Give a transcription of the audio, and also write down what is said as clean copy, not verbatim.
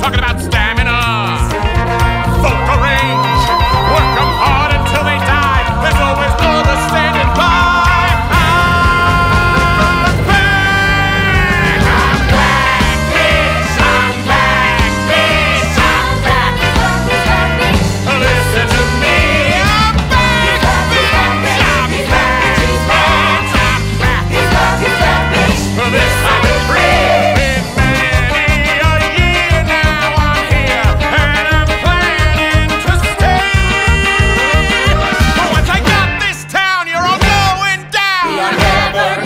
talking about stamina. Vocal range, work them hard until they die. There's always others standing by. I'm back! I'm back, bitch! I'm back, bitch! I'm back! Listen to me, I'm back, bitch! I'm back, bitch! I'm back! This I've been been many a year now. I'm here and I'm planning to stay. But once I got this town, you're all going down. We are never